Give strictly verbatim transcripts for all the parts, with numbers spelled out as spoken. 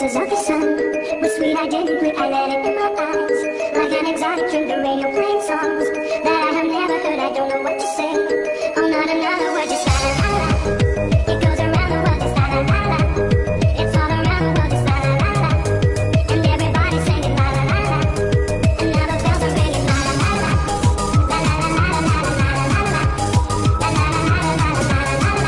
kisses of the sun were sweet, I didn't blink, I let it in my eyes. Like an exotic drink, the radio playing songs that I have never heard, I don't know what to say. Oh, not another word, just la la la la. It goes around the world, just la la la la. It's all around the world, just la la la la. And everybody's singing la la la la. And now the bells are ringing la la la la. La la la la la la la la la la. La la la la la la la la la. La la la la la la la la la. La la la la la la la la.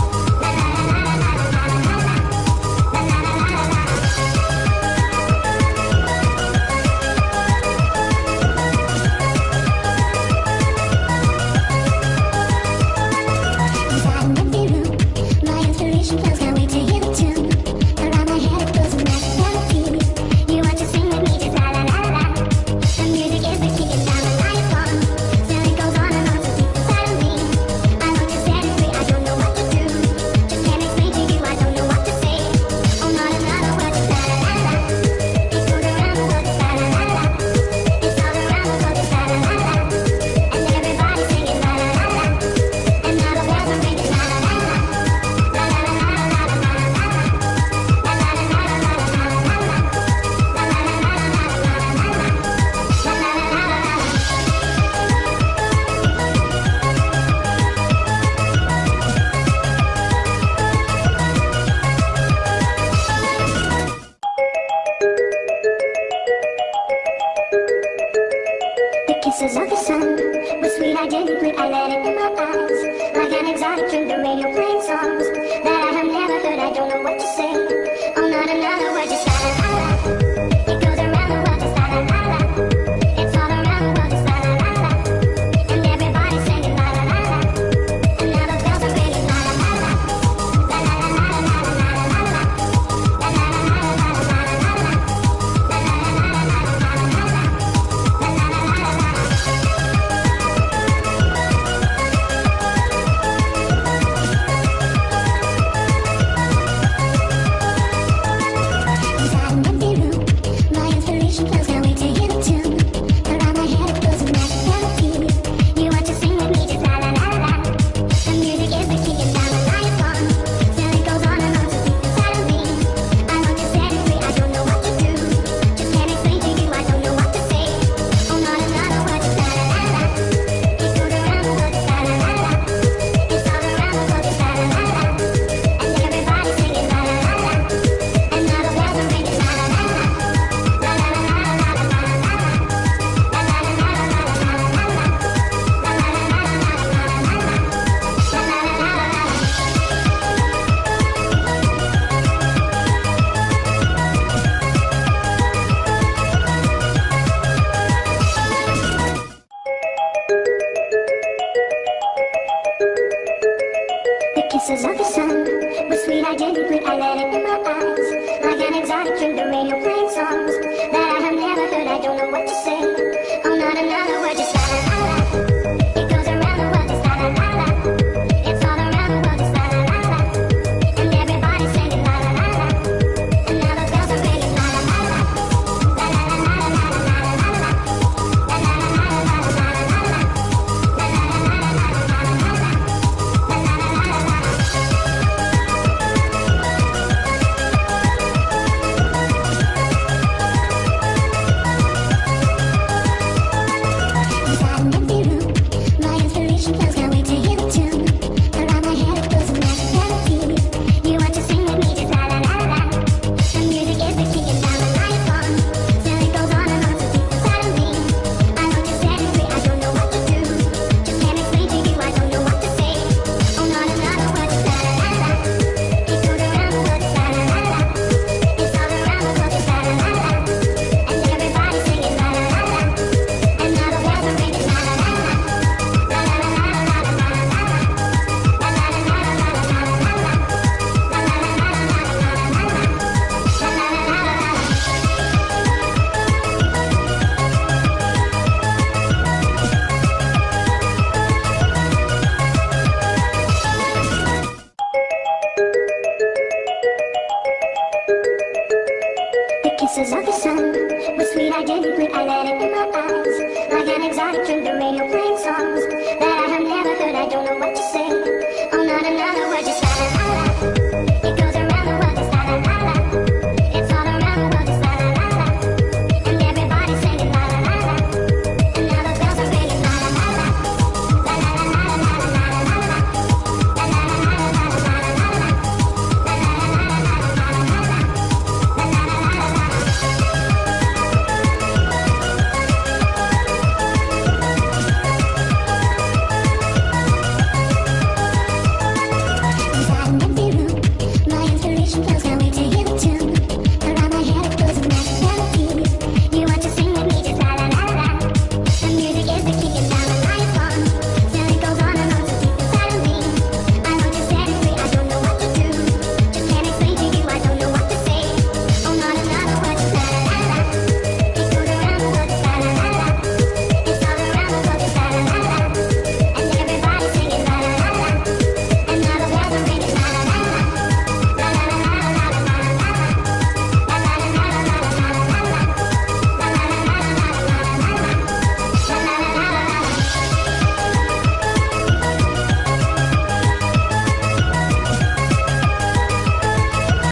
Kisses of the sun were sweet, I didn't blink, I let it in my eyes. Like an exotic drink, the radio playing songs that I have never heard, I don't know what to say. Oh, not another word, just la la la la. It goes around the world, just la la la la. It's all around the world, just la la la la. And everybody's singing la la la la. And now the bells are ringing la la la la. La la la la la la la la la. La la la la la la la la la. La la la la la la la la la. Kisses of the sun were sweet, I didn't blink, I let it in my eyes. Like an exotic drink, the radio playing songs that I have never heard, I don't know what to say. Oh, not another word, just la la la la. It goes around the world, just la la la la. It's all around the world, just la la la la. And everybody's singing la la la la. And now the bells are ringing la la la la. La la la la la la la la la. La la la la la la la la la. La la la la la la la la la. La la la la la. Kisses of the sun were sweet, I didn't blink, I let it in my eyes. Like an exotic drink, the radio playing songs